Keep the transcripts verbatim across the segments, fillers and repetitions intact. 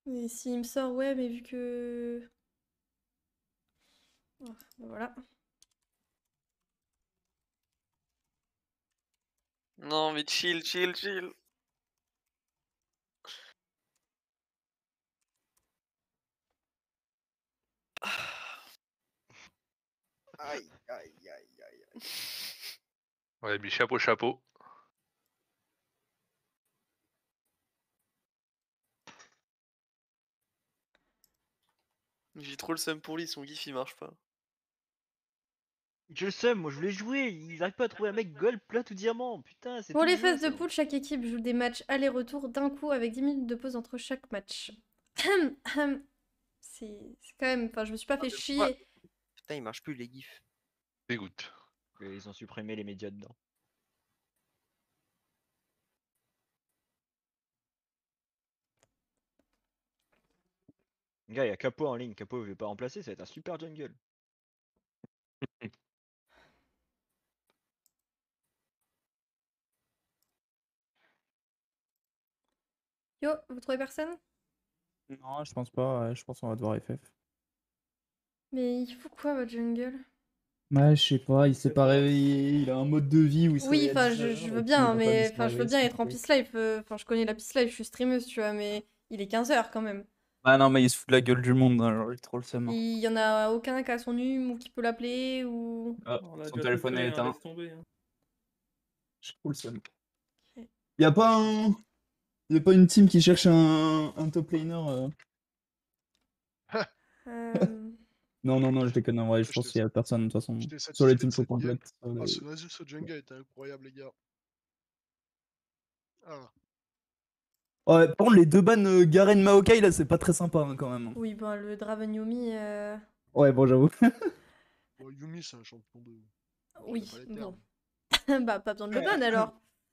Mais s'il me sort, ouais, mais vu que... Oh, bah voilà. Non, mais chill, chill, chill. Aïe, aïe, aïe, aïe, aïe. Ouais, mais chapeau, chapeau. J'ai trop le seum pour lui, son gif il marche pas. Je sais, moi je voulais jouer, ils arrivent pas à trouver un mec gold, plat ou diamant, putain, c'est Pour tout le les jeu, phases de ça. poule, chaque équipe joue des matchs aller-retour d'un coup avec dix minutes de pause entre chaque match. C'est c'est quand même... Enfin, je me suis pas fait chier. Putain, il marche plus les gifs. Dégoûte. Et ils ont supprimé les médias dedans. Gars, il y a Capo en ligne, Capo je vais pas remplacer, ça va être un super jungle. Yo, vous trouvez personne? Non, je pense pas, ouais, je pense qu'on va devoir F F. Mais il faut quoi, votre jungle? Ouais, je sais pas, il s'est pas réveillé, il a un mode de vie où il se Oui, réveille à enfin, dix-neuf je, heures, je et veux puis il bien, va pas mais lui se enfin, je veux réveiller, bien c'est être en compliqué. Peace Life. euh, Enfin, je connais la Peace Life, je suis streameuse, tu vois, mais il est quinze heures quand même. Ah non, mais il se fout de la gueule du monde, hein, genre, il est trop le seum. hein. Il y en a aucun qui a son hume ou qui peut l'appeler ou... Ah, On a son déjà tout téléphone fait, est hein, éteint. laisse tomber. Hein. J'ai trop le seum. Ok. Y a pas un... Y a pas une team qui cherche un, un top laner euh... Euh, Non, non, non, je déconne en vrai, je pense J'étais qu'il y a personne de toute façon. j'étais Sur les satisfait teams de trop cette game. complètes. sur Ah, les- ce Nasus, ce jungle était incroyable, les gars. Ah, Ouais, par contre, les deux bans euh, Garen Maokai là, c'est pas très sympa hein, quand même. Oui, bon, le Draven Yumi... euh, Ouais, bon, j'avoue. bon, Yumi, c'est un champion de. Je connais Oui, pas les bon. termes. Bah, pas besoin de le ban alors.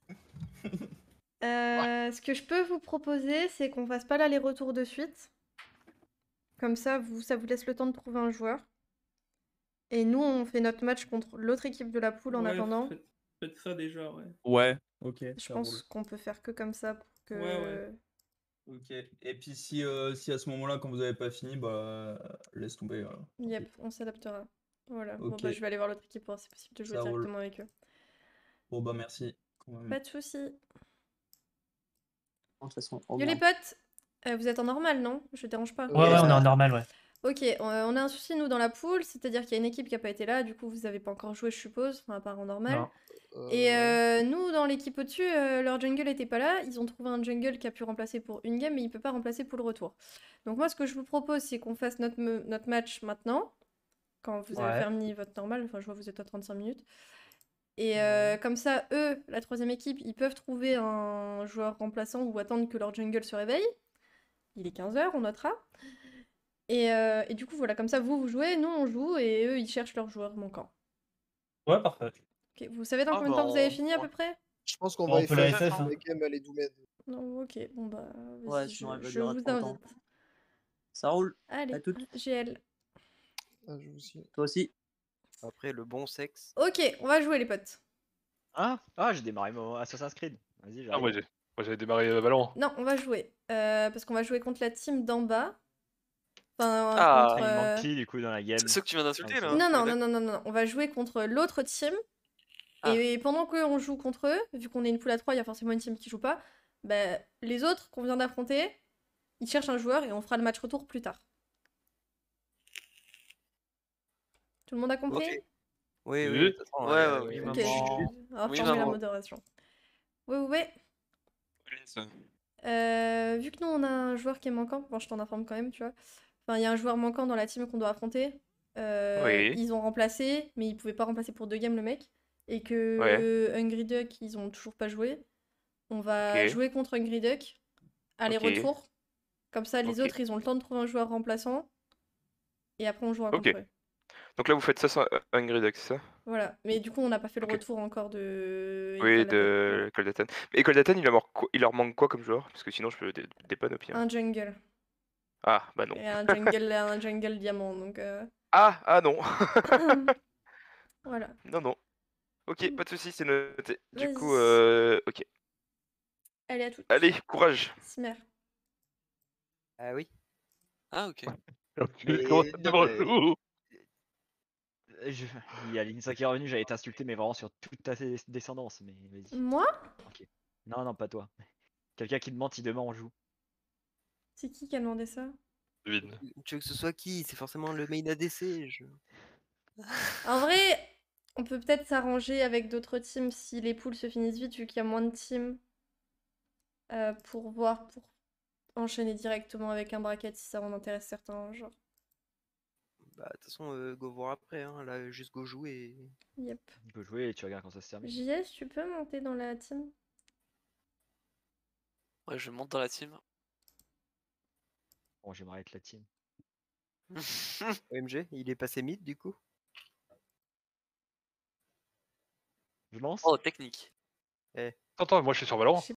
Euh, ce que je peux vous proposer, c'est qu'on fasse pas l'aller-retour de suite. Comme ça, vous, ça vous laisse le temps de trouver un joueur. Et nous, on fait notre match contre l'autre équipe de la poule en Ouais, attendant. faites, faites ça déjà, ouais. Ouais, ok. Je ça pense roule. qu'on peut faire que comme ça pour que... Ouais, ouais. Ok. Et puis si, euh, si à ce moment-là, quand vous avez pas fini, bah laisse tomber. euh, tant Yep, pis. on s'adaptera. Voilà. Bon, Ok, bah, je vais aller voir l'autre équipe pour voir si c'est possible de jouer ça roule. directement avec eux. Bon bah merci. quand même. Pas de soucis. De toute façon, au Yo les moins. potes, euh, vous êtes en normal, non? Je dérange pas. Ouais, ouais, on est en normal, ouais. Ok, on, on a un souci nous dans la poule, c'est-à-dire qu'il y a une équipe qui a pas été là, du coup vous avez pas encore joué, je suppose, enfin à part en normal. Non. Euh, Et ouais. euh, nous, dans l'équipe au-dessus, euh, leur jungle était pas là. Ils ont trouvé un jungle qui a pu remplacer pour une game, mais il peut pas remplacer pour le retour. Donc moi, ce que je vous propose, c'est qu'on fasse notre, me- notre match maintenant, quand vous avez Ouais. fini votre normal. Enfin, je vois que vous êtes à trente-cinq minutes. Et euh, comme ça, eux, la troisième équipe, ils peuvent trouver un joueur remplaçant ou attendre que leur jungle se réveille. Il est quinze heures, on notera. Et, euh, et du coup, voilà, comme ça, vous, vous jouez, nous, on joue, et eux, ils cherchent leur joueur manquant. Ouais, parfait. Ok, vous savez dans Ah combien de bah, temps vous avez on- fini à on- peu près? Je pense qu'on Bon, va on peut la F F F F, hein. les games à les Doumèdes. Non, ok, bon bah, Ouais, vas-y, sinon elle je, va je durer vous trop longtemps. invite. Ça roule. Allez, À toutes. G L. Ah, je aussi. Toi aussi. Après, le bon sexe. Ok, on va jouer les potes. Ah, ah j'ai démarré mon Assassin's Creed. Vas-y, Ah, moi j'arrive. j'ai moi, j'avais démarré euh, Valorant. Non, on va jouer. Euh, parce qu'on va jouer contre la team d'en bas. Enfin, Ah, contre... Ah, il manque euh, qui du coup dans la game? c'est ceux que tu viens d'insulter Ah, là. c'est- Non, hein, non, on est non, non, non, non. On va jouer contre l'autre team. Ah. Et pendant qu'on joue contre eux, vu qu'on est une poule à trois, il y a forcément une team qui joue pas. Bah, les autres qu'on vient d'affronter, ils cherchent un joueur et on fera le match retour plus tard. Tout le monde a compris? Ok. Oui, oui, Oui. de toute façon, Ouais, euh, ouais, oui, oui, Ok, maman. on va Oui, former la maman. modération. Ouais, ouais, ouais. Euh, vu que nous on a un joueur qui est manquant, bon, je t'en informe quand même, tu vois. Enfin, il y a un joueur manquant dans la team qu'on doit affronter. Euh, Oui. Ils ont remplacé, mais ils pouvaient pas remplacer pour deux games le mec. Et que Ouais. Hungry Duck, ils ont toujours pas joué. On va Ok. jouer contre Hungry Duck. Aller-retour. Comme ça, les Ok. autres, ils ont le temps de trouver un joueur remplaçant. Et après, on jouera Ok. contre eux. Donc là, vous faites ça sans euh, Hungry Duck, c'est ça? Voilà. Mais du coup, on n'a pas fait le Ok. retour encore de. Oui, École d'Athènes. de École d'Athènes. Mais École d'Athènes, il, leur manque quoi- il leur manque quoi comme joueur? Parce que sinon, je peux dé- dépanner au pire. Un jungle. Ah, bah non. Et un jungle, un jungle diamant. Donc. euh, Ah, ah non. Voilà. Non, non. Ok, pas de soucis, c'est noté. Du Vas-y. coup, euh, ok. Allez, à toutes. Allez, courage. Smer. Ah oui. Ah, ok. Tu commences à Mais te non, mais- relou. Euh, Je... Il y a Linsa qui est revenu, j'allais t'insulter, mais vraiment sur toute ta dé- descendance. Mais vas-y. Moi? Ok. Non, non, pas toi. Quelqu'un qui demande si demain on joue. C'est qui qui a demandé ça? Devine. Tu veux que ce soit qui? C'est forcément le main A D C. Je... En vrai, on peut peut-être s'arranger avec d'autres teams si les poules se finissent vite, vu qu'il y a moins de teams. euh, pour voir, pour enchaîner directement avec un bracket si ça en intéresse certains, genre. Bah, de toute façon, euh, go voir après. Hein. Là, juste go jouer. Et... Yep. On peut jouer et tu regardes quand ça se termine. J S, tu peux monter dans la team? Ouais, je monte dans la team. Bon, j'aimerais être la team. O M G, il est passé mid du coup. Je lance. Oh, technique. Eh. Attends, moi je suis sur Valorant.